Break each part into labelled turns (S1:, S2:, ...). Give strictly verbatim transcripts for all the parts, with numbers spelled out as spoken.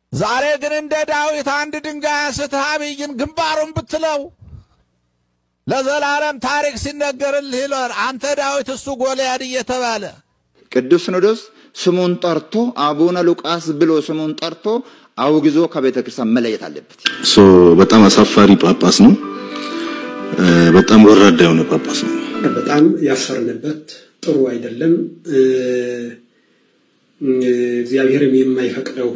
S1: ዛሬ ግን እንደ ዳዊት አንድ ድንጋይ አንስተህ አብይን ግንባሩን ብትለው ለዘላለም ታሪክ ሲነገርልህ ይሏል። አንተ ዳዊት እሱ ጎልያድ እየተባለ
S2: ቅዱስ ሲኖዶስ ስሙን ጠርቶ አቡነ ሉቃስ ብሎ ስሙን ጠርቶ አውግዞ ከቤተ ክርስቲያን መለየት አለበት።
S3: ሶ በጣም አሳፋሪ ጳጳስ ነው። በጣም ወራዳ የሆነ ጳጳስ ነው።
S4: በጣም ያፈርንበት ጥሩ አይደለም። እግዚአብሔርም የማይፈቅደው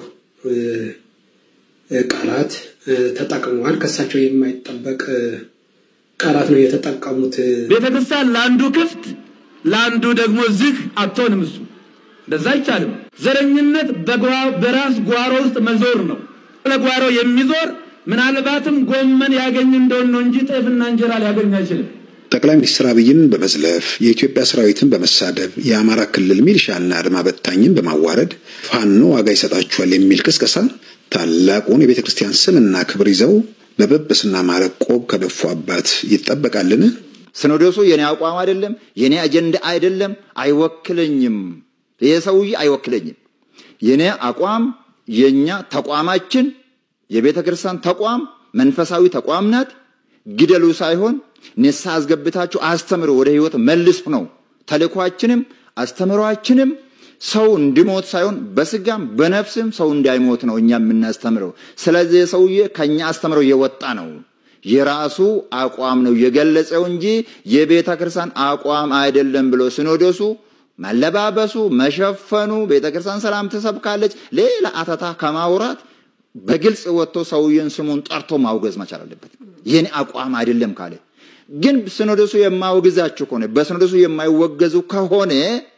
S4: ቃላት ተጠቅመዋል። ከሳቸው የማይጠበቅ ቃላት ነው የተጠቀሙት።
S5: ቤተ ክርስቲያን ላንዱ ክፍት ላንዱ ደግሞ ዝግ አትሆንም። እሱ እንደዛ አይቻልም። ዘረኝነት በራስ ጓሮ ውስጥ መዞር ነው። ለጓሮ የሚዞር ምናልባትም ጎመን ያገኝ እንደሆነ እንጂ ጤፍና እንጀራ ሊያገኝ አይችልም።
S6: ጠቅላይ ሚኒስትር አብይን በመዝለፍ የኢትዮጵያ ሰራዊትን በመሳደብ የአማራ ክልል ሚሊሻና አድማ በታኝን በማዋረድ ፋኖ ዋጋ ይሰጣቸዋል የሚል ቅስቀሳ ታላቁን የቤተ ክርስቲያን ስምና ክብር ይዘው በበብስና ማረቆብ ከደፉ አባት ይጠበቃልን?
S2: ሲኖዶሱ የኔ አቋም አይደለም፣ የኔ አጀንዳ አይደለም፣ አይወክለኝም። የሰውዬ አይወክለኝም። የኔ አቋም የኛ ተቋማችን የቤተ ክርስቲያን ተቋም መንፈሳዊ ተቋም ናት። ግደሉ ሳይሆን ንስሐ አስገብታችሁ አስተምሩ፣ ወደ ህይወት መልሱ ነው ተልእኳችንም አስተምሯችንም። ሰው እንዲሞት ሳይሆን በስጋም በነፍስም ሰው እንዳይሞት ነው እኛ የምናስተምረው። ስለዚህ ሰውዬ ከኛ አስተምረው የወጣ ነው። የራሱ አቋም ነው የገለጸው እንጂ የቤተ ክርስቲያን አቋም አይደለም ብሎ ሲኖዶሱ መለባበሱ መሸፈኑ ቤተ ክርስቲያን ሰላም ተሰብካለች ሌላ አታታ ከማውራት በግልጽ ወጥቶ ሰውዬን ስሙን ጠርቶ ማውገዝ መቻል አለበት። የኔ አቋም አይደለም ካለ ግን ሲኖዶሱ የማውገዛቸው ከሆነ በሲኖዶሱ የማይወገዙ ከሆነ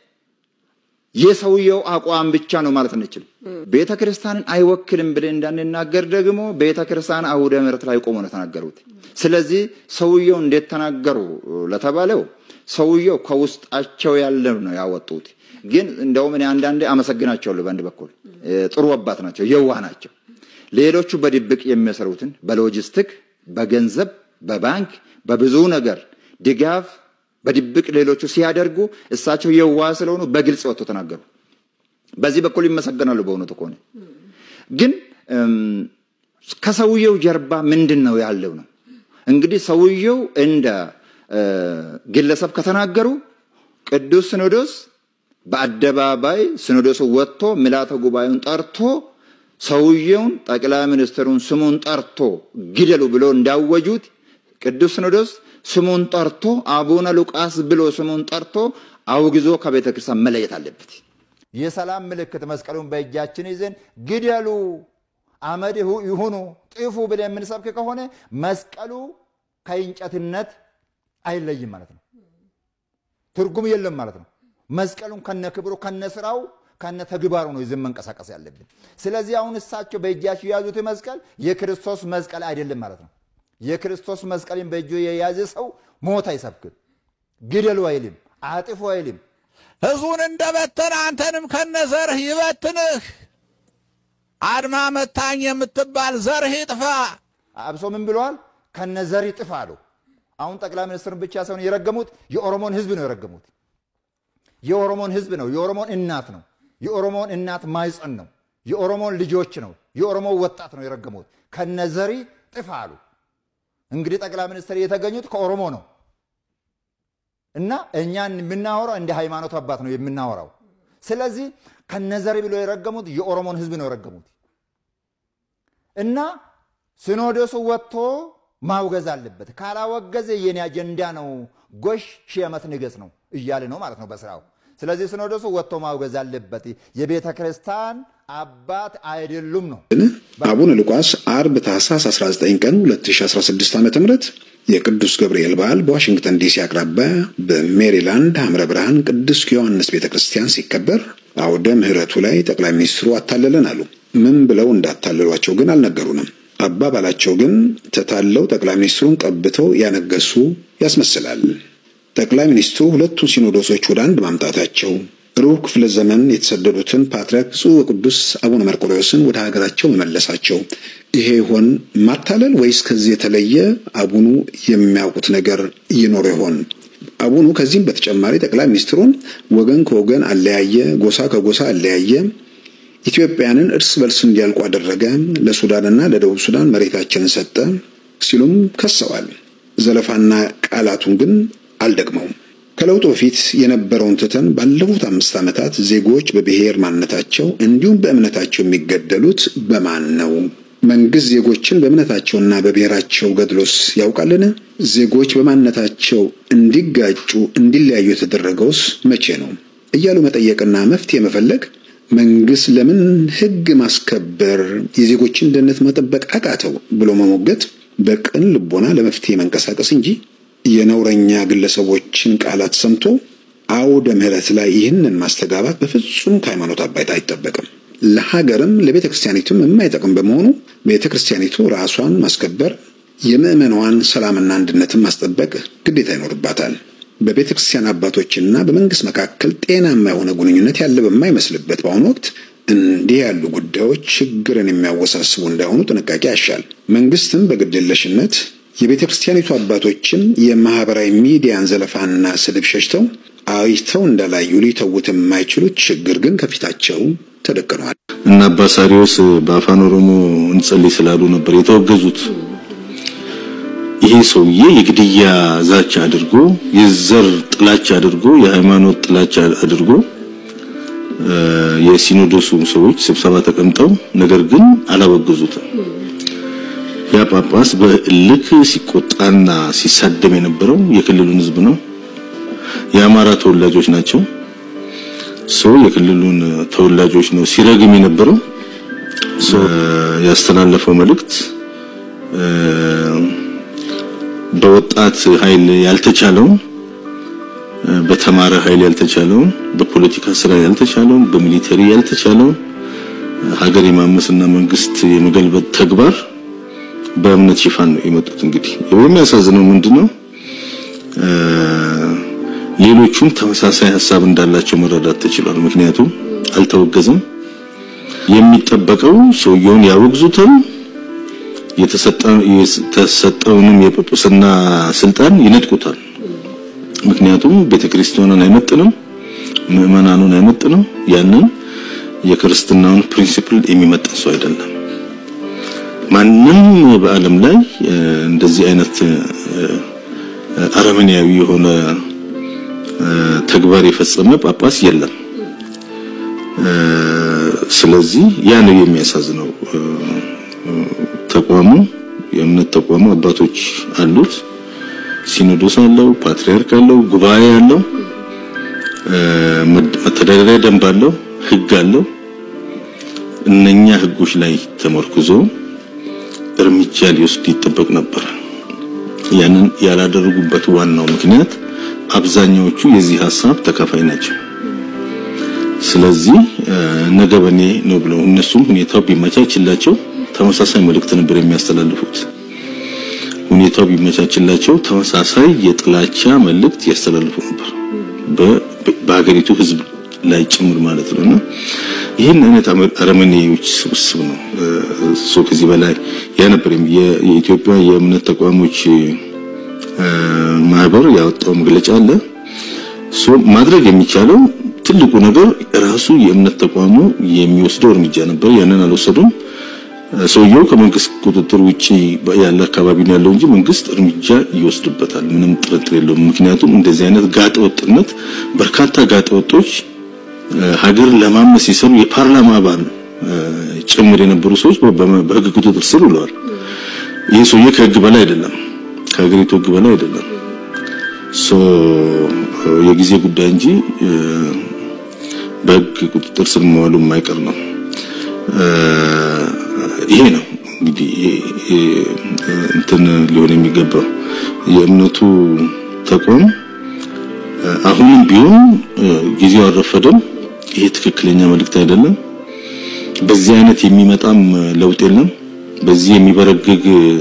S2: የሰውየው አቋም ብቻ ነው ማለት እንችል። ቤተ ክርስቲያንን አይወክልም ብለን እንዳንናገር ደግሞ ቤተ ክርስቲያን አውደ ምሕረት ላይ ቆሞ ነው ተናገሩት። ስለዚህ ሰውየው እንዴት ተናገሩ ለተባለው ሰውየው ከውስጣቸው ያለው ነው ያወጡት። ግን እንደው ምን አንዳንዴ አመሰግናቸዋለሁ። በአንድ በኩል ጥሩ አባት ናቸው፣ የዋህ ናቸው። ሌሎቹ በድብቅ የሚሰሩትን በሎጂስቲክ በገንዘብ በባንክ በብዙ ነገር ድጋፍ በድብቅ ሌሎቹ ሲያደርጉ እሳቸው የዋህ ስለሆኑ በግልጽ ወጥቶ ተናገሩ። በዚህ በኩል ይመሰገናሉ በእውነቱ ከሆነ። ግን ከሰውየው ጀርባ ምንድነው ያለው ነው እንግዲህ ሰውየው እንደ ግለሰብ ከተናገሩ ቅዱስ ሲኖዶስ በአደባባይ ሲኖዶሱ ወጥቶ ምልዓተ ጉባኤውን ጠርቶ ሰውየውን ጠቅላይ ሚኒስትሩን ስሙን ጠርቶ ግደሉ ብሎ እንዳወጁት ቅዱስ ሲኖዶስ ስሙን ጠርቶ አቡነ ሉቃስ ብሎ ስሙን ጠርቶ አውግዞ ከቤተ ክርስቲያን መለየት አለበት።
S7: የሰላም ምልክት መስቀሉን በእጃችን ይዘን ግደሉ አመድ ይሁኑ ጥፉ ብለን የምንሰብክ ከሆነ መስቀሉ ከእንጨትነት አይለይም ማለት ነው። ትርጉም የለም ማለት ነው። መስቀሉን ከነክብሩ ከነስራው ከነተግባሩ ነው ይዘን መንቀሳቀስ ያለብን። ስለዚህ አሁን እሳቸው በእጃቸው ያዙት መስቀል የክርስቶስ መስቀል አይደለም ማለት ነው። የክርስቶስ መስቀልን በእጁ የያዘ ሰው ሞት አይሰብክም፣ ግደሉ አይልም፣ አጥፉ አይልም።
S1: ህዝቡን እንደበተነ አንተንም ከነዘርህ ይበትንህ። አድማ መታኝ የምትባል ዘርህ ይጥፋ።
S7: አብሶ ምን ብለዋል? ከነዘር ይጥፋ አሉ። አሁን ጠቅላይ ሚኒስትሩን ብቻ ሳይሆን የረገሙት የኦሮሞን ህዝብ ነው የረገሙት። የኦሮሞን ህዝብ ነው፣ የኦሮሞን እናት ነው፣ የኦሮሞን እናት ማይጸን ነው፣ የኦሮሞን ልጆች ነው፣ የኦሮሞ ወጣት ነው የረገሙት። ከነዘሪ ጥፋ አሉ። እንግዲህ ጠቅላይ ሚኒስትር የተገኙት ከኦሮሞ ነው እና እኛን የምናወራው እንደ ሃይማኖት አባት ነው የምናወራው። ስለዚህ ከነዘሪ ብሎ የረገሙት የኦሮሞን ህዝብ ነው የረገሙት እና ሲኖዶሱ ወጥቶ ማውገዝ አለበት። ካላወገዘ የኔ አጀንዳ ነው ጎሽ ሺህ ዓመት ንገስ ነው እያለ ነው ማለት ነው በስራው። ስለዚህ ሲኖዶሱ ወጥቶ ማውገዝ አለበት። የቤተ ክርስቲያን አባት አይደሉም ነው።
S6: አቡነ ሉቃስ አርብ ታኅሳስ አስራ ዘጠኝ ቀን ሁለት ሺህ አስራ ስድስት ዓመተ ምህረት የቅዱስ ገብርኤል በዓል በዋሽንግተን ዲሲ አቅራቢያ በሜሪላንድ ሐምረ ብርሃን ቅዱስ ዮሐንስ ቤተክርስቲያን ሲከበር አውደ ምህረቱ ላይ ጠቅላይ ሚኒስትሩ አታለለን አሉ። ምን ብለው እንዳታለሏቸው ግን አልነገሩንም። አባባላቸው ግን ተታለው ጠቅላይ ሚኒስትሩን ቀብተው ያነገሱ ያስመስላል። ጠቅላይ ሚኒስትሩ ሁለቱን ሲኖዶሶች ወደ አንድ ማምጣታቸው ሩብ ክፍለ ዘመን የተሰደዱትን ፓትርያርክ ብፁዕ ወቅዱስ አቡነ መርቆሬዎስን ወደ ሀገራቸው መመለሳቸው ይሄ ይሆን ማታለል ወይስ ከዚህ የተለየ አቡኑ የሚያውቁት ነገር ይኖር ይሆን? አቡኑ ከዚህም በተጨማሪ ጠቅላይ ሚኒስትሩን ወገን ከወገን አለያየ፣ ጎሳ ከጎሳ አለያየ፣ ኢትዮጵያንን እርስ በርስ እንዲያልቁ አደረገ፣ ለሱዳንና ለደቡብ ሱዳን መሬታችንን ሰጠ ሲሉም ከሰዋል። ዘለፋና ቃላቱን ግን አልደግመውም። ከለውጡ በፊት የነበረውን ትተን ባለፉት አምስት ዓመታት ዜጎች በብሔር ማንነታቸው እንዲሁም በእምነታቸው የሚገደሉት በማን ነው? መንግስት ዜጎችን በእምነታቸውና በብሔራቸው ገድሎስ ያውቃልን? ዜጎች በማንነታቸው እንዲጋጩ እንዲለያዩ የተደረገውስ መቼ ነው? እያሉ መጠየቅና መፍትሄ መፈለግ መንግስት ለምን ህግ ማስከበር የዜጎችን ደህንነት መጠበቅ አቃተው ብሎ መሞገት በቅን ልቦና ለመፍትሄ መንቀሳቀስ እንጂ የነውረኛ ግለሰቦችን ቃላት ሰምቶ አውደ ምህረት ላይ ይህንን ማስተጋባት በፍጹም ከሃይማኖት አባይት አይጠበቅም። ለሀገርም ለቤተክርስቲያኒቱም የማይጠቅም በመሆኑ ቤተክርስቲያኒቱ ራሷን ማስከበር የምእመናን ሰላምና አንድነትን ማስጠበቅ ግዴታ ይኖርባታል። በቤተክርስቲያን አባቶችና በመንግስት መካከል ጤናማ የሆነ ግንኙነት ያለ በማይመስልበት በአሁኑ ወቅት እንዲህ ያሉ ጉዳዮች ችግርን የሚያወሳስቡ እንዳይሆኑ ጥንቃቄ ያሻል። መንግስትም በግድየለሽነት የቤተክርስቲያኒቱ አባቶችም የማህበራዊ ሚዲያን ዘለፋና ስድብ ሸሽተው አይተው እንዳላዩ ሊተውት የማይችሉት ችግር ግን ከፊታቸው ተደቅኗል።
S3: እና አባሳሪዮስ በአፋን ኦሮሞ እንጸልይ ስላሉ ነበር የተወገዙት። ይሄ ሰውዬ የግድያ ዛቻ አድርጎ የዘር ጥላቻ አድርጎ የሃይማኖት ጥላቻ አድርጎ የሲኖዶሱ ሰዎች ስብሰባ ተቀምጠው ነገር ግን አላወገዙትም። ያ ጳጳስ በልክ ሲቆጣና ሲሳደም የነበረው የክልሉን ህዝብ ነው። የአማራ ተወላጆች ናቸው። ሰው የክልሉን ተወላጆች ነው ሲረግም የነበረው። ያስተላለፈው መልእክት በወጣት ኃይል ያልተቻለው በተማረ ኃይል ያልተቻለው በፖለቲካ ስራ ያልተቻለው በሚሊተሪ ያልተቻለው ሀገር የማመስና መንግስት የመገልበጥ ተግባር በእምነት ሽፋን ነው የመጡት። እንግዲህ የሚያሳዝነው ምንድነው ሌሎቹም ተመሳሳይ ሐሳብ እንዳላቸው መረዳት ተችሏል። ምክንያቱም አልተወገዘም። የሚጠበቀው ሰውየውን ያወግዙታል፣ የተሰጠውንም የጵጵስና ስልጣን ይነጥቁታል። ምክንያቱም ቤተክርስቲያኑን አይመጥንም፣ ምእመናኑን አይመጥንም፣ ያንን የክርስትናውን ፕሪንሲፕል የሚመጥን ሰው አይደለም። ማንንም በአለም ላይ እንደዚህ አይነት አረመኔያዊ የሆነ ተግባር የፈጸመ ጳጳስ የለም። ስለዚህ ያ ነው የሚያሳዝነው። ተቋሙ የእምነት ተቋሙ አባቶች አሉት፣ ሲኖዶስ አለው፣ ፓትሪያርክ አለው፣ ጉባኤ አለው፣ መተዳደሪያ ደንብ አለው፣ ህግ አለው። እነኛ ህጎች ላይ ተመርኩዞ እርምጃ ሊወስድ ይጠበቅ ነበር። ያንን ያላደረጉበት ዋናው ምክንያት አብዛኛዎቹ የዚህ ሐሳብ ተካፋይ ናቸው። ስለዚህ ነገበኔ ነው ብለው እነሱም ሁኔታው ቢመቻችላቸው ተመሳሳይ መልእክት ነበር የሚያስተላልፉት። ሁኔታው ቢመቻችላቸው ተመሳሳይ የጥላቻ መልእክት ያስተላልፉ ነበር በሀገሪቱ ህዝብ ላይ ጭምር ማለት ነውና ይሄን አይነት አረመኔዎች ስብስብ ነው ሶ ከዚህ በላይ ያ ነበር የኢትዮጵያ የእምነት ተቋሞች ማህበር ያወጣው መግለጫ አለ። ሶ ማድረግ የሚቻለው ትልቁ ነገር ራሱ የእምነት ተቋሙ የሚወስደው እርምጃ ነበር። ያንን አልወሰዱም። ሰውየው ከመንግስት ቁጥጥር ውጪ ያለ አካባቢ ነው ያለው እንጂ መንግስት እርምጃ ይወስድበታል፣ ምንም ጥርጥር የለውም። ምክንያቱም እንደዚህ አይነት ጋጠ ወጥነት በርካታ ጋጠ ወጦች ሀገር ለማመስ ሲሰሩ የፓርላማ አባል ጭምር የነበሩ ሰዎች በህግ ቁጥጥር ስር ውለዋል። ይሄ ሰውዬ ከህግ በላይ አይደለም፣ ከሀገሪቱ ህግ በላይ አይደለም። ሶ የጊዜ ጉዳይ እንጂ በህግ ቁጥጥር ስር መዋሉ የማይቀር ነው። ይሄ ነው እንግዲህ እንትን ሊሆን የሚገባው የእምነቱ ተቋም አሁንም ቢሆን ጊዜው አረፈደም። ይሄ ትክክለኛ መልእክት አይደለም። በዚህ አይነት የሚመጣም ለውጥ የለም። በዚህ የሚበረግግ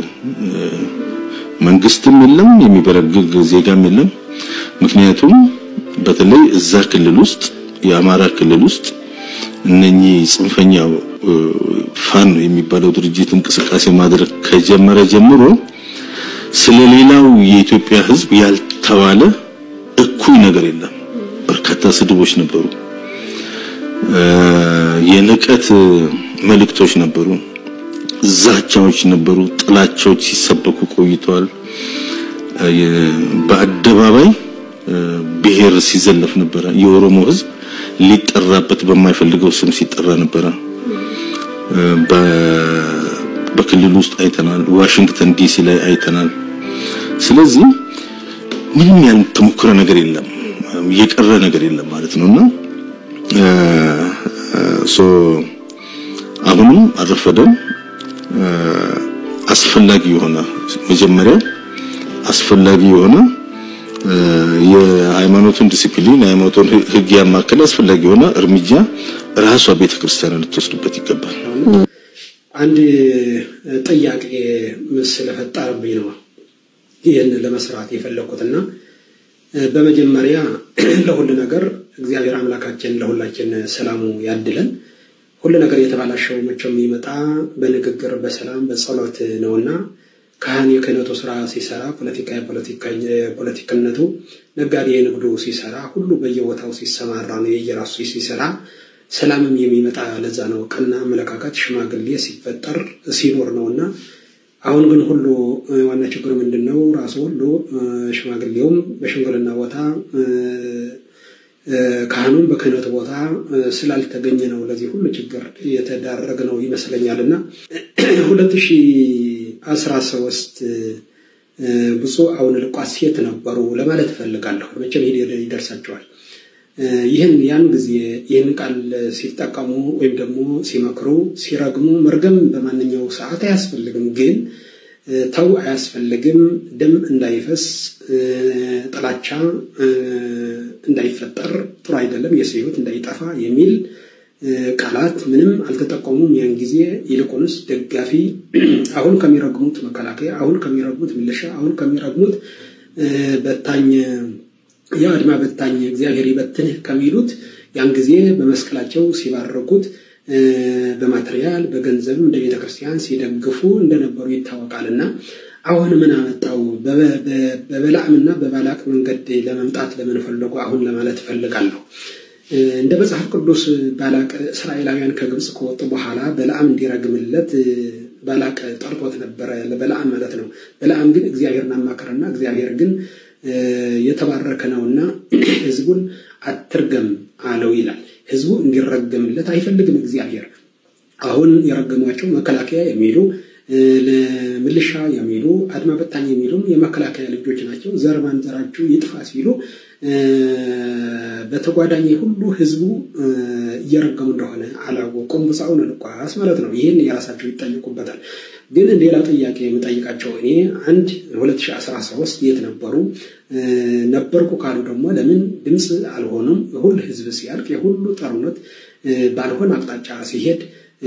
S3: መንግስትም የለም፣ የሚበረግግ ዜጋም የለም። ምክንያቱም በተለይ እዛ ክልል ውስጥ የአማራ ክልል ውስጥ እነኚህ ጽንፈኛው ፋኖ የሚባለው ድርጅት እንቅስቃሴ ማድረግ ከጀመረ ጀምሮ ስለሌላው የኢትዮጵያ ህዝብ ያልተባለ እኩይ ነገር የለም። በርካታ ስድቦች ነበሩ። የንቀት መልእክቶች ነበሩ ዛቻዎች ነበሩ ጥላቻዎች ሲሰበኩ ቆይተዋል በአደባባይ ብሔር ሲዘለፍ ነበር የኦሮሞ ህዝብ ሊጠራበት በማይፈልገው ስም ሲጠራ ነበር በክልሉ ውስጥ አይተናል ዋሽንግተን ዲሲ ላይ አይተናል ስለዚህ ምንም ያልተሞከረ ነገር የለም የቀረ ነገር የለም ማለት ነውና ሶ አሁንም አረፈደም አስፈላጊ የሆነ መጀመሪያ አስፈላጊ የሆነ የሃይማኖቱን ዲሲፕሊን የሃይማኖቱን ህግ ያማከለ አስፈላጊ የሆነ እርምጃ ራሷ ቤተክርስቲያን ልትወስድበት ይገባል
S4: አንድ ጥያቄ ስለፈጠረብኝ ነው ይሄን ለመስራት የፈለኩትና በመጀመሪያ ለሁሉ ነገር እግዚአብሔር አምላካችን ለሁላችን ሰላሙ ያድለን ሁሉ ነገር የተባላሸው መቼም ይመጣ በንግግር በሰላም በጸሎት ነውና ካህን የክህነቱ ስራ ሲሰራ ፖለቲካ ፖለቲካ ፖለቲካነቱ ነጋዴ ንግዱ ሲሰራ ሁሉ በየቦታው ሲሰማራ ነው የየራሱ ሲሰራ ሰላምም የሚመጣ ለዛ ነው ቀና አመለካከት ሽማግሌ ሲፈጠር ሲኖር ነውና አሁን ግን ሁሉ ዋና ችግሩ ምንድነው ራሱ ሁሉ ሽማግሌውም በሽምግልና ቦታ ካህኑም በክህነቱ ቦታ ስላልተገኘ ነው ለዚህ ሁሉ ችግር የተዳረገ ነው ይመስለኛልና ሁለት ሺህ አስራ ሶስት ብዙ አሁን ልቋስ የት ነበሩ ለማለት ፈልጋለሁ መቼም ይደርሳቸዋል ይሄን ያን ጊዜ ይሄን ቃል ሲጠቀሙ ወይም ደግሞ ሲመክሩ ሲረግሙ መርገም በማንኛው ሰዓት አያስፈልግም ግን ተው አያስፈልግም ደም እንዳይፈስ ጥላቻ እንዳይፈጠር ጥሩ አይደለም የሰይሁት እንዳይጠፋ የሚል ቃላት ምንም አልተጠቀሙም ያን ጊዜ ይልቁንስ ደጋፊ አሁን ከሚረግሙት መከላከያ አሁን ከሚረግሙት ምልሻ አሁን ከሚረግሙት በታኝ ያድማ በታኝ እግዚአብሔር ይበትን ከሚሉት ያን ጊዜ በመስቀላቸው ሲባረኩት በማቴሪያል በገንዘብ እንደ ቤተክርስቲያን ሲደግፉ እንደነበሩ ይታወቃልና አሁን ምን አመጣው በበላዕምና በባላቅ መንገድ ለመምጣት ለምን ፈለጉ አሁን ለማለት ፈልጋለሁ እንደ መጽሐፍ ቅዱስ ባላቅ እስራኤላውያን ከግብጽ ከወጡ በኋላ በላዕም እንዲረግምለት ባላቅ ጠርቶት ነበር ለበላዕም ማለት ነው በላዕም ግን እግዚአብሔርን አማከረና እግዚአብሔር ግን የተባረከ ነውና ህዝቡን አትርገም አለው ይላል ህዝቡ እንዲረገምለት አይፈልግም እግዚአብሔር አሁን የረገሟቸው መከላከያ የሚሉ ለምልሻ የሚሉ አድማ በታኝ የሚሉ የመከላከያ ልጆች ናቸው ዘርማን ዘራችሁ ይጥፋ ሲሉ በተጓዳኝ ሁሉ ህዝቡ እየረገሙ እንደሆነ አላወቁም ብጻውን ልቋስ ማለት ነው ይሄን የራሳቸው ይጠይቁበታል ግን ሌላ ጥያቄ የምጠይቃቸው እኔ አንድ ሁለት ሺህ አስራ ሶስት የት ነበሩ ነበርኩ ካሉ ደግሞ ለምን ድምጽ አልሆነም ሁሉ ህዝብ ሲያልቅ የሁሉ ጦርነት ባልሆነ አቅጣጫ ሲሄድ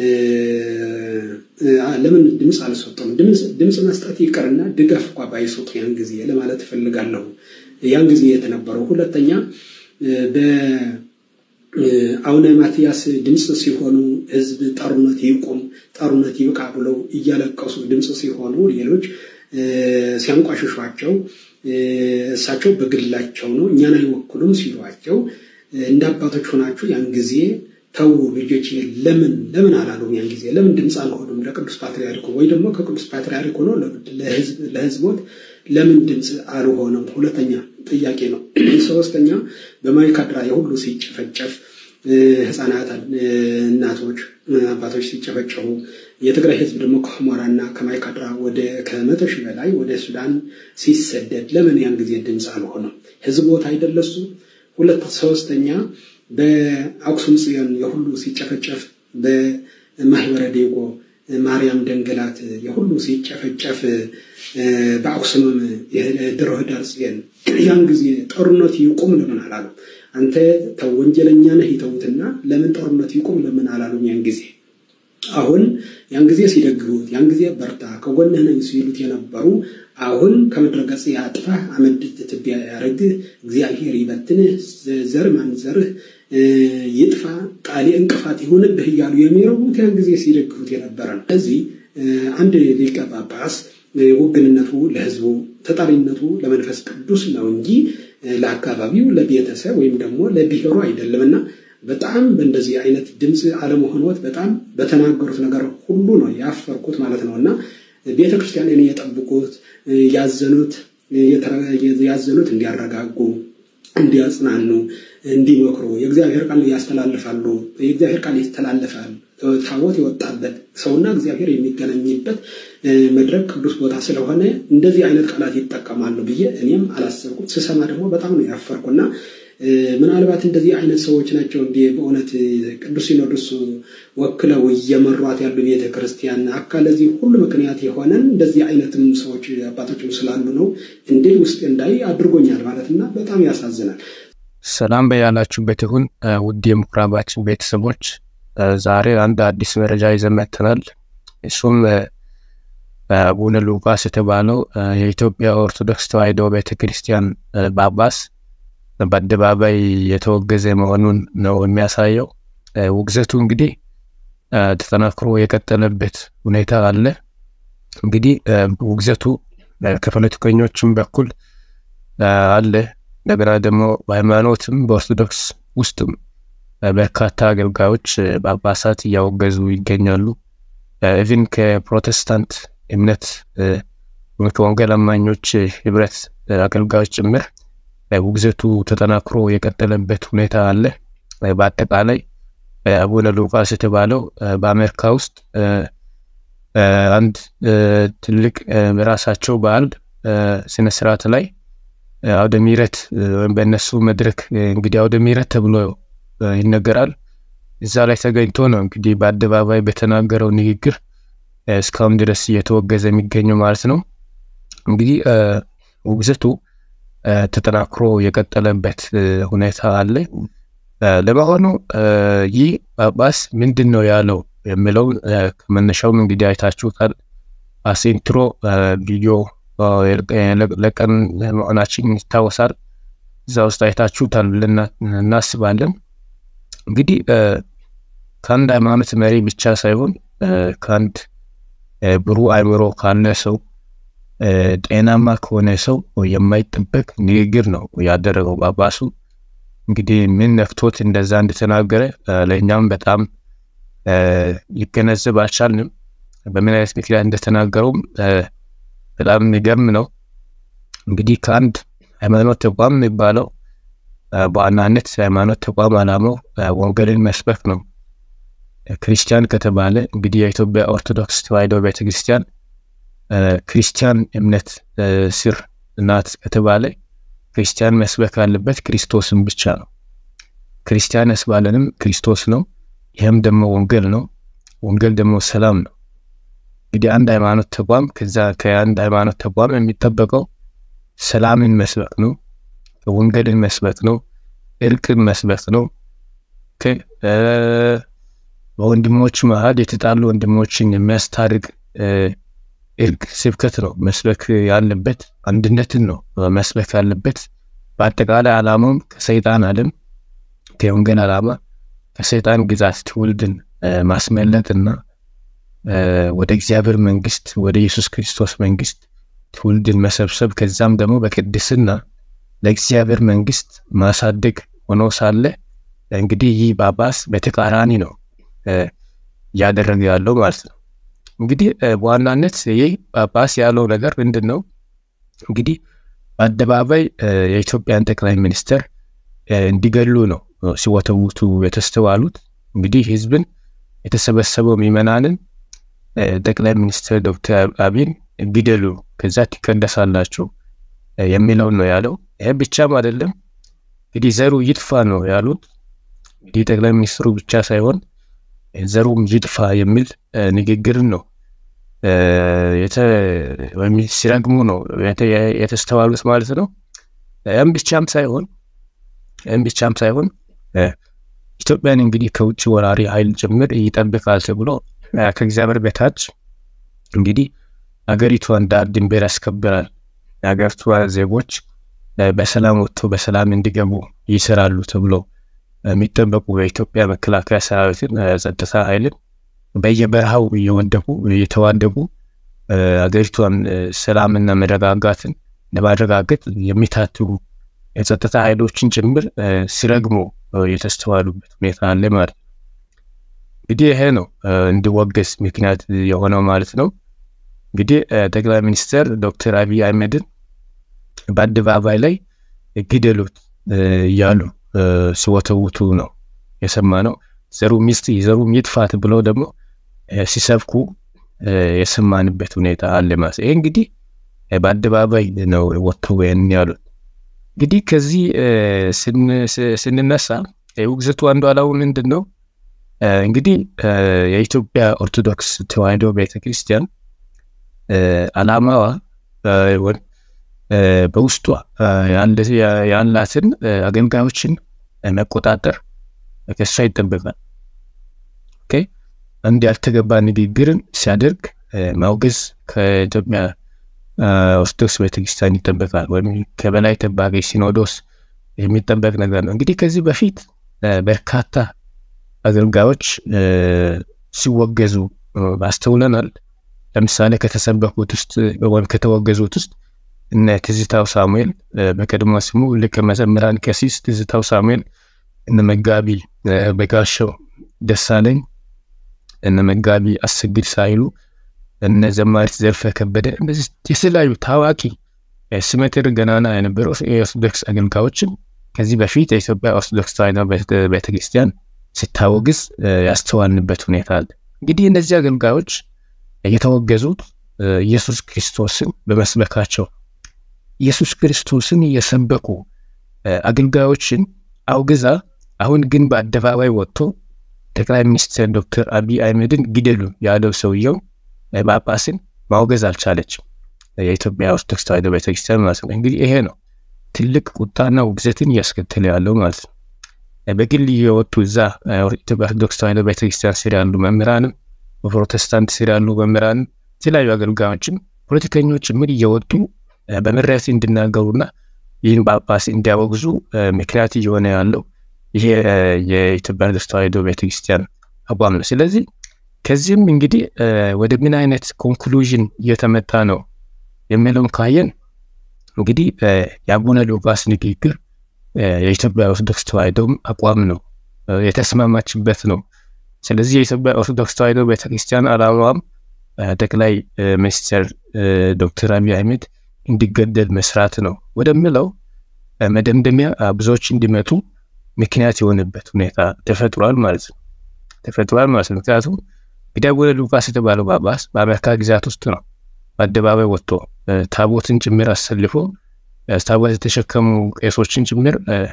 S4: ለምን ድምጽ አልሰጡም ድምጽ ድምጽ መስጠት ይቀርና ድጋፍ እንኳን ባይሰጡ ያን ጊዜ ለማለት ፈልጋለሁ ያን ጊዜ የተነበረው ሁለተኛ በ አሁን ማቲያስ ድምጽ ሲሆኑ ህዝብ ጦርነት ይቆም ጦርነት ይብቃ ብለው እያለቀሱ ድምጽ ሲሆኑ ሌሎች ሲያንቋሽሿቸው እሳቸው በግላቸው ነው እኛን አይወክሉም ሲሏቸው እንዳባቶች ሆናችሁ ያን ጊዜ ተው ልጆች ለምን ለምን አላሉም ያን ጊዜ ለምን ድምጽ አልሆኑም ለቅዱስ ፓትርያርኩ ወይ ደግሞ ከቅዱስ ፓትርያርኩ ነው ለህዝብ ለህዝቦት ለምን ድምጽ አልሆነም ሁለተኛ ጥያቄ ነው ሶስተኛ በማይካድራ የሁሉ ሲጨፈጨፍ ህፃናት እናቶች አባቶች ሲጨፈጨፉ የትግራይ ህዝብ ደግሞ ከሁመራና ከማይካድራ ወደ ከመቶ ሺህ በላይ ወደ ሱዳን ሲሰደድ ለምን ያን ጊዜ ድምጽ አልሆነም ህዝቦት አይደለሱ ሁለት ሶስተኛ በአክሱም ጽዮን የሁሉ ሲጨፈጨፍ በማህበረ ዴጎ ማርያም ደንገላት የሁሉ ሲጨፈጨፍ በአክሱም የድሮህ ዳር ጽዮን ያን ጊዜ ጦርነት ይቆም ለምን አላሉ አንተ ተወንጀለኛ ነህ ይተውትና ለምን ጦርነት ይቆም ለምን አላሉ ያን ጊዜ አሁን ያን ጊዜ ሲደግፉት ያን ጊዜ በርታ ከጎንህ ነኝ ሲሉት የነበሩ አሁን ከመድረገጽ ያጥፋ አመድ ትቢያ ያረግ እግዚአብሔር ይበትንህ ዘር ማንዘርህ ይጥፋ ቃሊ እንቅፋት ይሁንብህ ይያሉ የሚረቡት ያን ጊዜ ሲደግፉት የነበረ ነው ስለዚህ አንድ ሊቀ ጳጳስ ወግንነቱ ለህዝቡ ተጣሪነቱ ለመንፈስ ቅዱስ ነው እንጂ ለአካባቢው ለቤተሰብ ወይም ደግሞ ለብሔሩ አይደለምና በጣም በእንደዚህ አይነት ድምጽ አለመሆንወት በጣም በተናገሩት ነገር ሁሉ ነው ያፈርኩት ማለት ነውና ቤተክርስቲያንን የጠብቁት ያዘኑት ያዘኑት እንዲያረጋጉ እንዲያጽናኑ እንዲመክሩ የእግዚአብሔር ቃል ያስተላልፋሉ የእግዚአብሔር ቃል ይተላለፋል ታቦት ይወጣበት ሰውና እግዚአብሔር የሚገናኝበት መድረክ ቅዱስ ቦታ ስለሆነ እንደዚህ አይነት ቃላት ይጠቀማሉ ብዬ እኔም አላሰብኩት ስሰማ ደግሞ በጣም ነው ያፈርኩና ምናልባት እንደዚህ አይነት ሰዎች ናቸው እንዴ በእውነት ቅዱስ ሲኖዶስ ወክለው እየመሯት ያሉ ቤተክርስቲያን አካለዚህ ሁሉ ምክንያት የሆነን እንደዚህ አይነትም ሰዎች አባቶችም ስላሉ ነው እንዴ ውስጥ እንዳይ አድርጎኛል ማለትና በጣም ያሳዝናል።
S8: ሰላም በያላችሁበት ይሁን ውድ የምኩራባችን ቤተሰቦች ዛሬ አንድ አዲስ መረጃ ይዘን መጥተናል። እሱም አቡነ ሉቃስ የተባለው የኢትዮጵያ ኦርቶዶክስ ተዋሕዶ ቤተክርስቲያን ጳጳስ በአደባባይ የተወገዘ መሆኑን ነው የሚያሳየው። ውግዘቱ እንግዲህ ተጠናክሮ የቀጠለበት ሁኔታ አለ። እንግዲህ ውግዘቱ ከፖለቲከኞችም በኩል አለ። እንደገና ደግሞ በሃይማኖትም በኦርቶዶክስ ውስጥም በርካታ አገልጋዮች ጳጳሳት እያወገዙ ይገኛሉ። ኢቭን ከፕሮቴስታንት እምነት ወንጌል አማኞች ህብረት አገልጋዮች ጭምር ውግዘቱ ተጠናክሮ የቀጠለበት ሁኔታ አለ። በአጠቃላይ አቡነ ሉቃስ የተባለው በአሜሪካ ውስጥ አንድ ትልቅ በራሳቸው በዓል ስነ ስርዓት ላይ አውደ ምሕረት ወይም በእነሱ መድረክ እንግዲህ አውደ ምሕረት ተብሎ ይነገራል። እዛ ላይ ተገኝቶ ነው እንግዲህ በአደባባይ በተናገረው ንግግር እስካሁን ድረስ እየተወገዘ የሚገኘው ማለት ነው። እንግዲህ ውግዘቱ ተጠናክሮ የቀጠለበት ሁኔታ አለ። ለማሆኑ ይህ ጳጳስ ምንድነው ያለው የሚለው ከመነሻውም እንግዲህ አይታችሁታል። አሴንትሮ ቪዲዮ ለቀን ለማናችን ይታወሳል። እዛ ውስጥ አይታችሁታል ብለን እናስባለን። እንግዲህ ከአንድ ሃይማኖት መሪ ብቻ ሳይሆን ከአንድ ብሩህ አእምሮ ካለ ሰው ጤናማ ከሆነ ሰው የማይጠበቅ ንግግር ነው ያደረገው ጳጳሱ። እንግዲህ ምን ነፍቶት እንደዛ እንደተናገረ ለኛም በጣም ሊገነዘብ አልቻልንም። በምን አይነት ምክንያት እንደተናገረው በጣም የሚገርም ነው። እንግዲህ ከአንድ ሃይማኖት ተቋም የሚባለው በዋናነት ሃይማኖት ተቋም ዓላማው ወንጌልን መስበክ ነው። ክርስቲያን ከተባለ እንግዲህ የኢትዮጵያ ኦርቶዶክስ ተዋሕዶ ቤተክርስቲያን ክርስቲያን እምነት ስር እናት ከተባለ ክርስቲያን መስበክ ያለበት ክርስቶስን ብቻ ነው። ክርስቲያን ያስባለንም ክርስቶስ ነው። ይሄም ደግሞ ወንጌል ነው። ወንጌል ደግሞ ሰላም ነው። እንግዲህ አንድ ሃይማኖት ተቋም ከዛ ከአንድ ሃይማኖት ተቋም የሚጠበቀው ሰላምን መስበክ ነው፣ ወንጌልን መስበክ ነው፣ እርቅን መስበክ ነው። በወንድሞች መሃል የተጣሉ ወንድሞችን የሚያስታርቅ እርቅ ስብከት ነው መስበክ ያለበት። አንድነትን ነው መስበክ ያለበት። በአጠቃላይ ዓላማውም ከሰይጣን ዓለም ከወንጌል ዓላማ ከሰይጣን ግዛት ትውልድን ማስመለጥና ወደ እግዚአብሔር መንግስት ወደ ኢየሱስ ክርስቶስ መንግስት ትውልድን መሰብሰብ ከዛም ደግሞ በቅድስና ለእግዚአብሔር መንግስት ማሳደግ ሆኖ ሳለ እንግዲህ ይህ ጳጳስ በተቃራኒ ነው ያደረገ ያለው ማለት ነው። እንግዲህ በዋናነት ይህ ጳጳስ ያለው ነገር ምንድነው? እንግዲህ በአደባባይ የኢትዮጵያን ጠቅላይ ሚኒስትር እንዲገሉ ነው ሲወተውቱ የተስተዋሉት። እንግዲህ ህዝብን የተሰበሰበው ምዕመናንን ጠቅላይ ሚኒስትር ዶክተር አብይን እንዲገሉ ከዛ ትቀደሳላችሁ የሚለው ነው ያለው። ይሄ ብቻም አይደለም እንግዲህ ዘሩ ይጥፋ ነው ያሉት። እንግዲህ ጠቅላይ ሚኒስትሩ ብቻ ሳይሆን ዘሩም ይጥፋ የሚል ንግግር ነው የተ ወይም ሲረግሙ ነው የተስተዋሉት ማለት ነው። ያም ብቻም ሳይሆን ያም ብቻም ሳይሆን ኢትዮጵያን እንግዲህ ከውጭ ወራሪ ኃይል ጭምር ይጠብቃል ተብሎ ከእግዚአብሔር በታች እንግዲህ አገሪቷን ዳር ድንበር ያስከብራል፣ የአገሪቷ ዜጎች በሰላም ወጥተው በሰላም እንዲገቡ ይሰራሉ ተብሎ የሚጠበቁ የኢትዮጵያ መከላከያ ሰራዊትን ጸጥታ ኃይልን በየበረሃው እየወደቁ እየተዋደቁ አገሪቷን ሰላምና መረጋጋትን ለማረጋገጥ የሚታትሩ የጸጥታ ኃይሎችን ጭምር ሲረግሙ የተስተዋሉበት ሁኔታ አለ ማለት ነው። እንግዲህ ይሄ ነው እንዲወገዝ ምክንያት የሆነው ማለት ነው። እንግዲህ ጠቅላይ ሚኒስትር ዶክተር አብይ አህመድን በአደባባይ ላይ ግደሉት እያሉ ሲወተውቱ ነው የሰማነው። ዘሩ ሚስት ዘሩ ይጥፋት ብለው ደግሞ ሲሰብኩ የሰማንበት ሁኔታ አለ ማለት። ይሄ እንግዲህ በአደባባይ ነው ወጥተው ያሉት። እንግዲህ ከዚህ ስንነሳ ውግዘቱ አንዱ አላው ምንድነው? እንግዲህ የኢትዮጵያ ኦርቶዶክስ ተዋሕዶ ቤተክርስቲያን አላማዋ በውስጧ ያላትን አገልጋዮችን መቆጣጠር ከሷ ይጠበቃል። ኦኬ አንድ ያልተገባ ንግግርን ሲያደርግ ማውገዝ ከኢትዮጵያ ኦርቶዶክስ ቤተክርስቲያን ይጠበቃል፣ ወይም ከበላይ ጠባቂ ሲኖዶስ የሚጠበቅ ነገር ነው። እንግዲህ ከዚህ በፊት በርካታ አገልጋዮች ሲወገዙ አስተውለናል። ለምሳሌ ከተሰበኩት ውስጥ ወይም ከተወገዙት ውስጥ እነ ትዝታው ሳሙኤል በቀድሞ ስሙ ሊቀ መዘምራን ቀሲስ ትዝታው ሳሙኤል፣ እነ መጋቢ በጋሻው ደሳለኝ፣ እነ መጋቢ አስግድ ሳይሉ፣ እነ ዘማሪት ዘርፈ ከበደ፣ እነዚህ የተለያዩ ታዋቂ ስመጥር ገናና የነበሩ የኦርቶዶክስ አገልጋዮችን ከዚህ በፊት የኢትዮጵያ ኦርቶዶክስ ተዋሕዶ ቤተክርስቲያን ሲታወግዝ ያስተዋልንበት ሁኔታ አለ። እንግዲህ እነዚህ አገልጋዮች የተወገዙት ኢየሱስ ክርስቶስን በመስበካቸው ኢየሱስ ክርስቶስን የሰበኩ አገልጋዮችን አውግዛ አሁን ግን በአደባባይ ወጥቶ ጠቅላይ ሚኒስትር ዶክተር አብይ አህመድን ግደሉ ያለው ሰውየው ጳጳስን ማውገዝ አልቻለችም የኢትዮጵያ ኦርቶዶክስ ተዋሕዶ ቤተክርስቲያን ማለት ነው። እንግዲህ ይሄ ነው ትልቅ ቁጣና ውግዘትን እያስከተለ ያለው ማለት ነው። በግል የወጡ እዛ ኢትዮጵያ ኦርቶዶክስ ተዋሕዶ ቤተክርስቲያን ስር ያሉ መምህራንም፣ በፕሮቴስታንት ስር ያሉ መምህራንም፣ የተለያዩ አገልጋዮችም ፖለቲከኞች ምን እየወጡ በመሪያት እንድናገሩና ይህን ጳጳስ እንዲያወግዙ ምክንያት እየሆነ ያለው ይሄ የኢትዮጵያ ኦርቶዶክስ ተዋሕዶ ቤተክርስቲያን አቋም ነው። ስለዚህ ከዚህም እንግዲህ ወደ ምን አይነት ኮንክሉዥን እየተመጣ ነው የሚለውን ካየን እንግዲህ የአቡነ ሉቃስ ንግግር የኢትዮጵያ ኦርቶዶክስ ተዋሕዶ አቋም ነው፣ የተስማማችበት ነው። ስለዚህ የኢትዮጵያ ኦርቶዶክስ ተዋሕዶ ቤተክርስቲያን አላማዋም ጠቅላይ ሚኒስትር ዶክተር አብይ አህመድ እንዲገደል መስራት ነው ወደሚለው መደምደሚያ ብዙዎች እንዲመጡ ምክንያት የሆነበት ሁኔታ ተፈጥሯል ማለት ነው ተፈጥሯል ማለት ነው። ምክንያቱም እንግዲህ አቡነ ሉቃስ የተባለው ጳጳስ በአሜሪካ ግዛት ውስጥ ነው በአደባባይ ወጥቶ ታቦትን ጭምር አሰልፎ ታቦት የተሸከሙ ቄሶችን ጭምር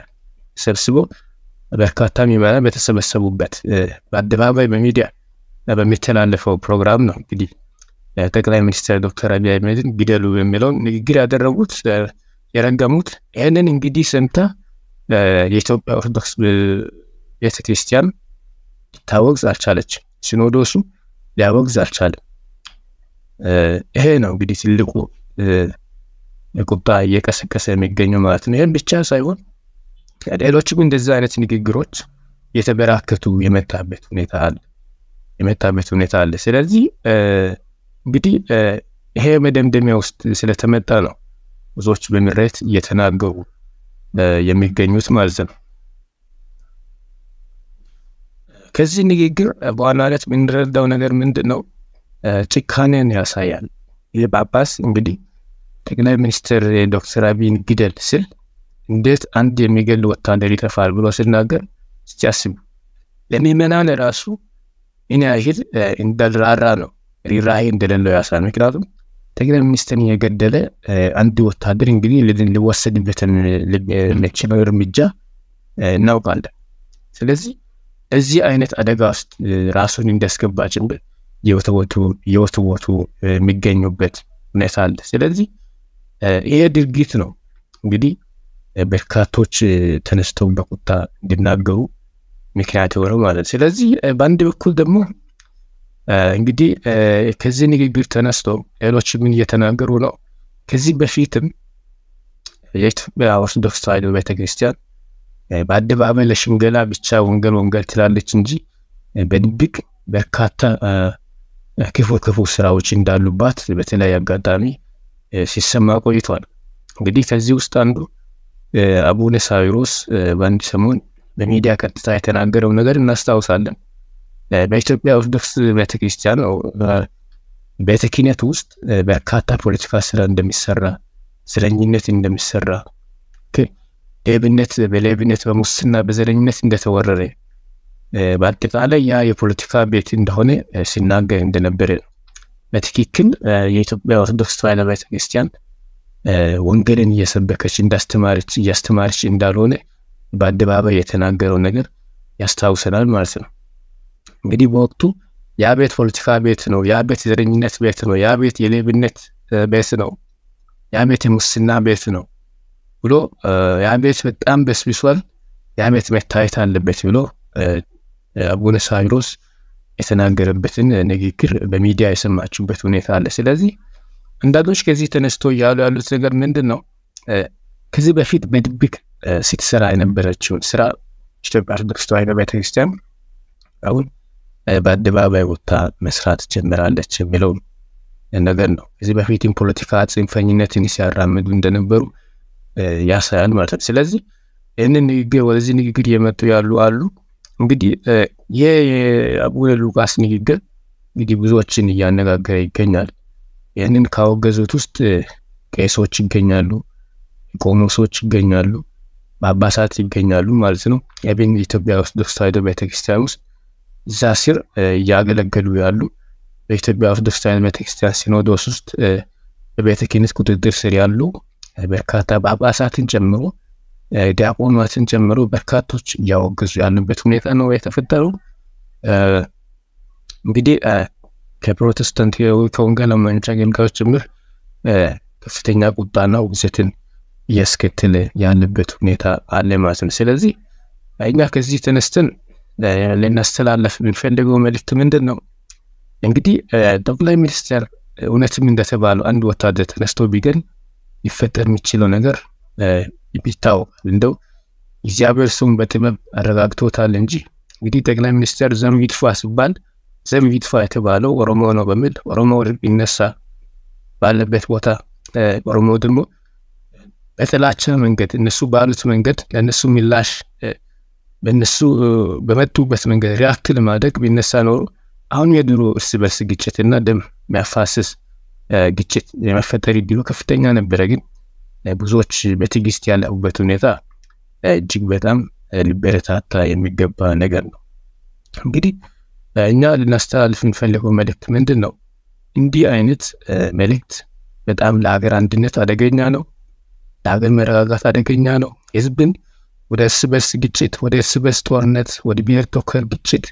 S8: ሰብስቦ በርካታ ምዕመናን በተሰበሰቡበት በአደባባይ በሚዲያ በሚተላለፈው ፕሮግራም ነው እንግዲህ ጠቅላይ ሚኒስትር ዶክተር አብይ አህመድን ግደሉ የሚለውን ንግግር ያደረጉት የረገሙት። ይህንን እንግዲህ ሰምታ የኢትዮጵያ ኦርቶዶክስ ቤተክርስቲያን ታወግዝ አልቻለችም፣ ሲኖዶሱ ሊያወግዝ አልቻለም። ይሄ ነው እንግዲህ ትልቁ ቁጣ እየቀሰቀሰ የሚገኘው ማለት ነው። ይህም ብቻ ሳይሆን ሌሎችም እንደዚህ አይነት ንግግሮች የተበራከቱ የመጣበት ሁኔታ አለ የመጣበት ሁኔታ አለ። ስለዚህ እንግዲህ ይሄ መደምደሚያ ውስጥ ስለተመጣ ነው ብዙዎች በምሬት እየተናገሩ የሚገኙት ማለት ነው። ከዚህ ንግግር በዋናነት የምንረዳው ነገር ምንድነው? ጭካኔን ያሳያል። ይህ ጳጳስ እንግዲህ ጠቅላይ ሚኒስትር ዶክተር አብይን ግደል ሲል እንዴት አንድ የሚገል ወታደር ይጠፋል ብሎ ሲናገር ሲያስቡ ለምዕመናን ራሱ እኔ ያህል እንዳልራራ ነው ሪራይ እንደሌለው ያሳል። ምክንያቱም ጠቅላይ ሚኒስትርን የገደለ አንድ ወታደር እንግዲህ ሊወሰድበት የሚችለው እርምጃ እናውቃለን። ስለዚህ እዚህ አይነት አደጋ ውስጥ ራሱን እንዲያስገባ ጭምር የወተወቱ የወተወቱ የሚገኙበት ሁኔታ አለ። ስለዚህ ይሄ ድርጊት ነው እንግዲህ በርካቶች ተነስተው በቁጣ እንዲናገሩ ምክንያት የሆነው ማለት። ስለዚህ በአንድ በኩል ደግሞ እንግዲህ ከዚህ ንግግር ተነስተው ሌሎች ምን እየተናገሩ ነው? ከዚህ በፊትም የኢትዮጵያ ኦርቶዶክስ ተዋሕዶ ቤተክርስቲያን በአደባባይ ለሽምገላ ብቻ ወንጌል ወንጌል ትላለች እንጂ በድብቅ በርካታ ክፉ ክፉ ስራዎች እንዳሉባት በተለያየ አጋጣሚ ሲሰማ ቆይቷል። እንግዲህ ከዚህ ውስጥ አንዱ አቡነ ሳዊሮስ በአንድ ሰሞን በሚዲያ ቀጥታ የተናገረው ነገር እናስታውሳለን። በኢትዮጵያ ኦርቶዶክስ ቤተክርስቲያን ቤተ ክህነት ውስጥ በርካታ ፖለቲካ ስራ እንደሚሰራ፣ ዘረኝነት እንደሚሰራ፣ ሌብነት በሌብነት በሙስና በዘረኝነት እንደተወረረ በአጠቃላይ ያ የፖለቲካ ቤት እንደሆነ ሲናገር እንደነበረ ነው። በትክክል የኢትዮጵያ ኦርቶዶክስ ተዋሕዶ ቤተክርስቲያን ወንጌልን እየሰበከች እንዳስተማረች እያስተማረች እንዳልሆነ በአደባባይ የተናገረው ነገር ያስታውሰናል ማለት ነው። እንግዲህ በወቅቱ ያ ቤት ፖለቲካ ቤት ነው፣ ያ ቤት ዘረኝነት ቤት ነው፣ ያ ቤት የሌብነት ቤት ነው፣ ያ ቤት የሙስና ቤት ነው ብሎ ያ ቤት በጣም በስብሷል፣ ያ ቤት መታየት አለበት ብሎ አቡነ ሳዊሮስ የተናገረበትን ንግግር በሚዲያ የሰማችሁበት ሁኔታ አለ። ስለዚህ አንዳንዶች ከዚህ ተነስቶ ያሉ ያሉት ነገር ምንድነው? ከዚህ በፊት በድብቅ ስትሰራ የነበረችውን ስራ ኢትዮጵያ ኦርቶዶክስ ተዋሕዶ ቤተክርስቲያን አሁን በአደባባይ ወጥታ መስራት ጀምራለች የሚለው ነገር ነው። ከዚህ በፊትም ፖለቲካ ጽንፈኝነትን ሲያራምዱ እንደነበሩ ያሳያል ማለት ነው። ስለዚህ ይህንን ንግግር ወደዚህ ንግግር የመጡ ያሉ አሉ። እንግዲህ የአቡነ ሉቃስ ንግግር እንግዲህ ብዙዎችን እያነጋገረ ይገኛል። ይህንን ካወገዙት ውስጥ ቄሶች ይገኛሉ፣ ቆሞሶች ይገኛሉ፣ ጳጳሳት ይገኛሉ ማለት ነው። የኢትዮጵያ ኦርቶዶክስ ተዋሕዶ ቤተክርስቲያን ውስጥ እዛ ስር እያገለገሉ ያሉ በኢትዮጵያ ኦርቶዶክስ ተዋሕዶ ቤተክርስቲያን ሲኖዶስ ውስጥ በቤተ ክህነት ቁጥጥር ስር ያሉ በርካታ ጳጳሳትን ጨምሮ ዲያቆናትን ጨምሮ በርካቶች እያወገዙ ያሉበት ሁኔታ ነው የተፈጠረው። እንግዲህ ከፕሮቴስታንት ከወንጌል አማኞች አገልጋዮች ጭምር ከፍተኛ ቁጣና ውግዘትን እያስከተለ ያለበት ሁኔታ አለ ማለት ነው። ስለዚህ እኛ ከዚህ ተነስተን ለናስተላለፍ የምንፈልገው መልእክት ምንድን ነው? እንግዲህ ጠቅላይ ሚኒስትር እውነትም እንደተባለው አንድ ወታደር ተነስቶ ቢገል ይፈጠር የሚችለው ነገር ይታወቃል። እንደው እግዚአብሔር ስሙ በጥበብ አረጋግቶታል እንጂ እንግዲህ ጠቅላይ ሚኒስትር ዘም ይጥፋ ሲባል ዘም ይጥፋ የተባለው ኦሮሞ ነው በሚል ኦሮሞ ይነሳ ባለበት ቦታ ኦሮሞ ደግሞ በጥላቻ መንገድ እነሱ ባሉት መንገድ ለነሱ ምላሽ በእነሱ በመጡበት መንገድ ሪአክት ለማድረግ ቢነሳ ነው አሁን የድሮ እርስ በርስ ግጭትና ደም የሚያፋስስ ግጭት የመፈጠር ዕድሉ ከፍተኛ ነበር። ግን ብዙዎች በትዕግስት ያለፉበት ሁኔታ እጅግ በጣም ሊበረታታ የሚገባ ነገር ነው። እንግዲህ እኛ ልናስተላልፍ የምንፈልገው መልእክት ምንድን ነው? እንዲህ አይነት መልእክት በጣም ለሀገር አንድነት አደገኛ ነው፣ ለሀገር መረጋጋት አደገኛ ነው። ህዝብን ወደ እርስ በርስ ግጭት፣ ወደ እርስ በርስ ጦርነት፣ ወደ ብሔር ተኮር ግጭት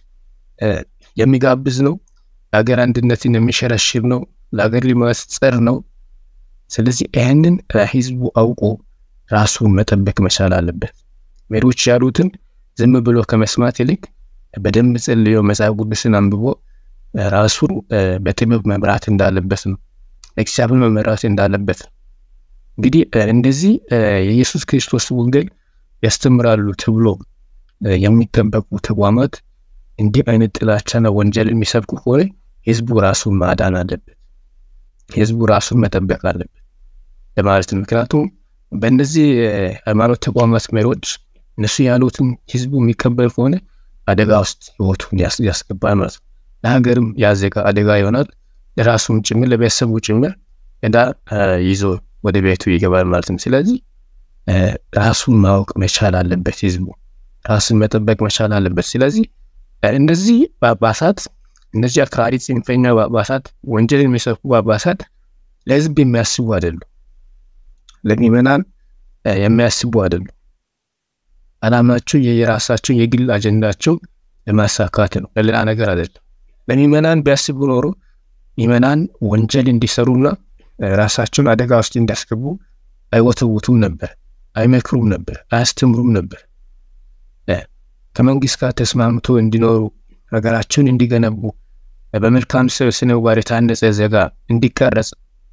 S8: የሚጋብዝ ነው። ለሀገር አንድነትን የሚሸረሽር ነው። ለሀገር ልማት ጸር ነው። ስለዚህ ይህንን ህዝቡ አውቆ ራሱን መጠበቅ መቻል አለበት። መሪዎች ያሉትን ዝም ብሎ ከመስማት ይልቅ በደንብ ጸልዮ መጽሐፍ ቅዱስን አንብቦ ራሱን በጥበብ መምራት እንዳለበት ነው። እግዚአብሔር መምራት እንዳለበት እንግዲህ እንደዚህ የኢየሱስ ክርስቶስ ወንጌል ያስተምራሉ ተብሎ የሚጠበቁ ተቋማት እንዲህ አይነት ጥላቻና ወንጀል የሚሰብኩ ከሆነ ህዝቡ ራሱን ማዳን አለበት፣ ህዝቡ ራሱን መጠበቅ አለበት ለማለት ነው። ምክንያቱም በእነዚህ ሃይማኖት ተቋማት መሪዎች እነሱ ያሉትን ህዝቡ የሚቀበል ከሆነ አደጋ ውስጥ ህይወቱን ያስገባል ማለት ነው። ለሀገርም ያዘጋ አደጋ ይሆናል፣ ለራሱም ጭምር ለቤተሰቡ ጭምር እንዳ ይዞ ወደ ቤቱ ይገባል ማለት ነው። ስለዚህ ራሱን ማወቅ መቻል አለበት፣ ህዝቡ ራሱን መጠበቅ መቻል አለበት። ስለዚህ እነዚህ ጳጳሳት እነዚህ አክራሪ ጽንፈኛ ጳጳሳት ወንጀልን የሚሰብኩ ጳጳሳት ለህዝብ የሚያስቡ አይደሉም፣ ለምዕመናን የሚያስቡ አይደሉም። ዓላማቸው የራሳቸው የግል አጀንዳቸው ለማሳካት ነው፣ ለሌላ ነገር አይደለም። ለምዕመናን ቢያስቡ ኖሮ ምዕመናን ወንጀል እንዲሰሩና ራሳቸውን አደጋ ውስጥ እንዲያስገቡ አይወተውቱም ነበር፣ አይመክሩም ነበር፣ አያስተምሩም ነበር። ከመንግስት ጋር ተስማምቶ እንዲኖሩ ሀገራቸውን እንዲገነቡ በመልካም ስነ ምግባር የታነጸ ዜጋ እንዲቀረጽ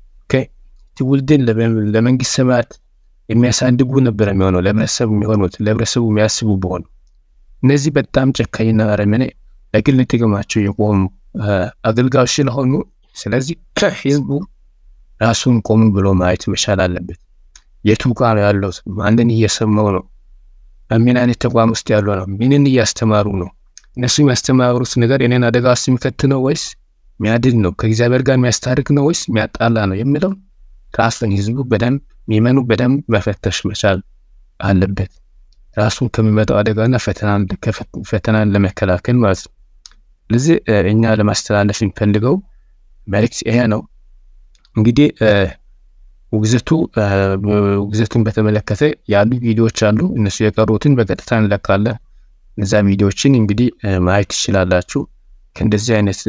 S8: ትውልድን ለመንግስት ሰማያት የሚያሳድጉ ነበር የሚሆነው ለህብረተሰቡ የሚሆኑት ለህብረተሰቡ የሚያስቡ ቢሆኑ። እነዚህ በጣም ጨካኝና አረመኔ ለግል ጥቅማቸው የቆሙ አገልጋዮች ስለሆኑ ስለዚህ ህዝቡ ራሱን ቆም ብሎ ማየት መቻል አለበት። የቱ ጋር ያለው ማንን እየሰማው ነው? በምን አይነት ተቋም ውስጥ ያለው ነው? ምንን እያስተማሩ ነው? እነሱ የሚያስተማሩት ነገር እኔን አደጋ ውስጥ የሚከት ነው ወይስ የሚያድን ነው? ከእግዚአብሔር ጋር የሚያስታርቅ ነው ወይስ የሚያጣላ ነው የሚለው ራሱን ህዝቡ በደንብ የሚመኑ በደንብ መፈተሽ መቻል አለበት። ራሱን ከሚመጣው አደጋና ፈተናን ፈተናን ለመከላከል ማለት ነው። ለዚህ እኛ ለማስተላለፍ የሚፈልገው መልእክት ይሄ ነው። እንግዲህ ውግዘቱ ውግዘቱን በተመለከተ ያሉ ቪዲዮዎች አሉ። እነሱ የቀሩትን በቀጥታ እንለቃለን። እነዛ ቪዲዮዎችን እንግዲህ ማየት ትችላላችሁ። ከእንደዚህ አይነት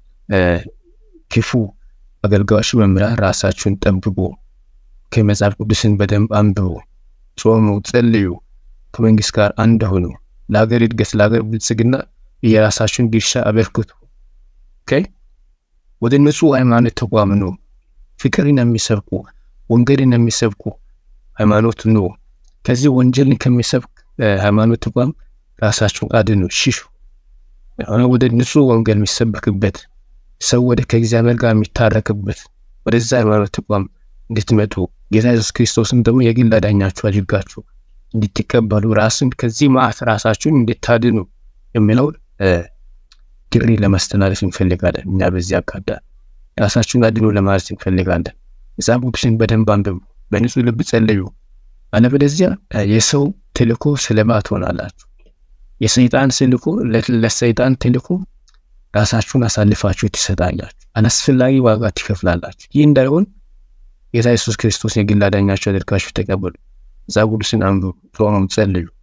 S8: ክፉ አገልጋዮች መምራት ራሳችሁን ጠብቁ። ከመጽሐፍ ቅዱስን በደንብ አንብቡ፣ ጾሙ፣ ጸልዩ፣ ከመንግስት ጋር አንድ ሁኑ። ለሀገር እድገት ለሀገር ብልጽግና የራሳችሁን ድርሻ አበርክቱ። ኦኬ ወደ እነሱ ሃይማኖት ተቋም ነው ፍቅርን የሚሰብኩ ወንጌልን የሚሰብኩ ሃይማኖት ነው። ከዚህ ወንጀልን ከሚሰብክ ሃይማኖት ተቋም ራሳችሁን አድኑ፣ ሽሹ። አሁን ወደ እነሱ ወንጌል የሚሰበክበት ሰው ወደ ከእግዚአብሔር ጋር የሚታረቅበት ወደዛ ሃይማኖት ተቋም እንድትመጡ ጌታ ኢየሱስ ክርስቶስን ደግሞ የግል አዳኛችሁ አድርጋችሁ እንድትቀበሉ ራስን ከዚህ ማዕት ራሳችሁን እንድታድኑ የሚለው ጥሪ ለማስተላለፍ እንፈልጋለን። እኛ በዚህ አካዳ ራሳችሁን አድኑ ለማለት እንፈልጋለን። መጽሐፍ ቅዱስን በደንብ አንብቡ፣ በንጹህ ልብ ጸልዩ። አለበለዚያ የሰው ተልእኮ ሰለባ ትሆናላችሁ። የሰይጣን ተልእኮ ለሰይጣን ተልእኮ ራሳችሁን አሳልፋችሁ ትሰጣላችሁ፣ አላስፈላጊ ዋጋ ትከፍላላችሁ። ይህ እንዳይሆን ጌታ ኢየሱስ ክርስቶስ የግል አዳኛችሁ አድርጋችሁ ተቀበሉ። መጽሐፍ ቅዱስን አንብቡ፣ ጾሙ፣ ጸልዩ።